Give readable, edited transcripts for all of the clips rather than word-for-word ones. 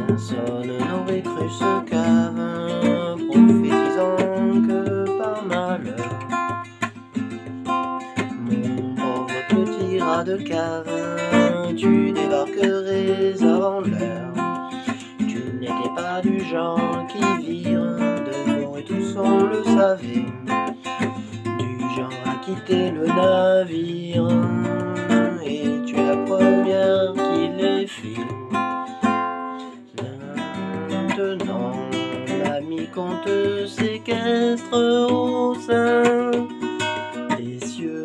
Personne n'aurait cru ce cave, prophétisant que par malheur mon pauvre petit rat de cave, tu débarquerais avant l'heure. Tu n'étais pas du genre qui vire, dévorer tout son le savait, du genre à quitter le navire, et tu es la première qui les file. Maintenant, l'ami qu'on te séquestre au sein des cieux,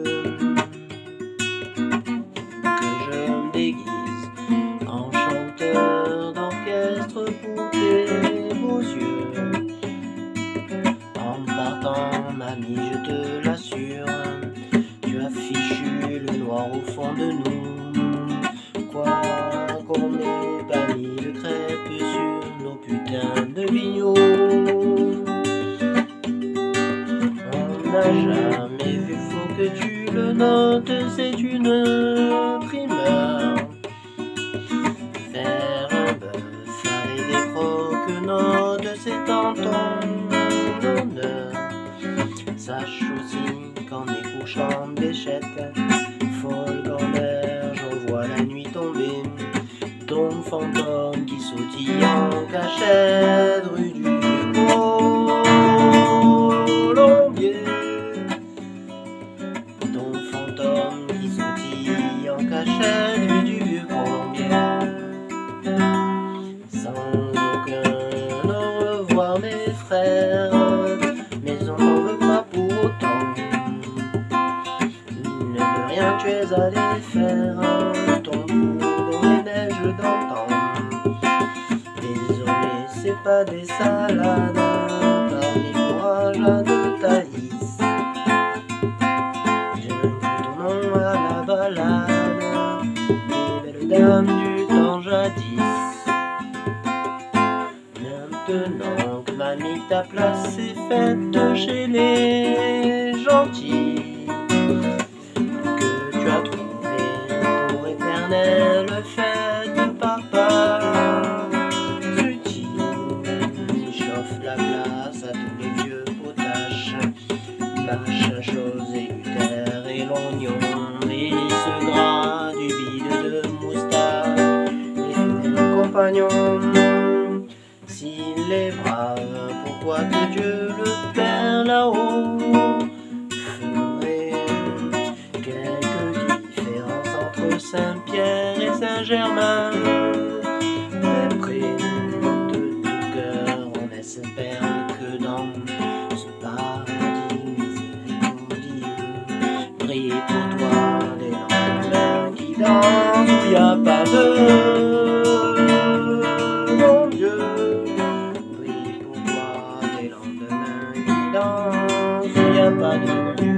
que je me déguise en chanteur d'orchestre pour tes beaux yeux. En partant, mamie, je te l'assure, tu as fichu le noir au fond de nous. Quoi qu'on n'ait pas mis de crêpes sur nos putains de vignots, on n'a jamais vu, faut que tu le notes, c'est une primeur. Faire un bœuf avec des croque-notes, c'est en ton honneur. Sache aussi qu'en écouchant des chètes, folle gamberge, on voit la nuit tomber ton fantôme qui sautille en cachette rue du Colombier. Ton fantôme qui sautille en cachette rue du vieux Colombier. Sans aucun au revoir mes frères, mais on n'en veut pas pour autant. Mine de rien, tu es allé faire ton bout dans les neiges d'antan. Désolé, c'est pas des salades parmi fourrages de Thaïs. Je mets ton nom à la balade des belles dames du temps jadis. Maintenant que mamie ta place est faite chez les gentils, que tu as trouvé pour éternelle fête, papa utile, chauffe la glace à tous les vieux potaches, mâche chose et Luther et l'oignon, et ce gras du bide de moustache, les fidèles compagnons. S'il est brave, pourquoi que Dieu le Père là-haut ferait quelques différences entre Saint-Pierre et Saint-Germain? Mais près de tout cœur, on espère que dans ce paradis miséricordieux, brille pour toi les lendemains qui dansent où y a pas de pas de Dieu.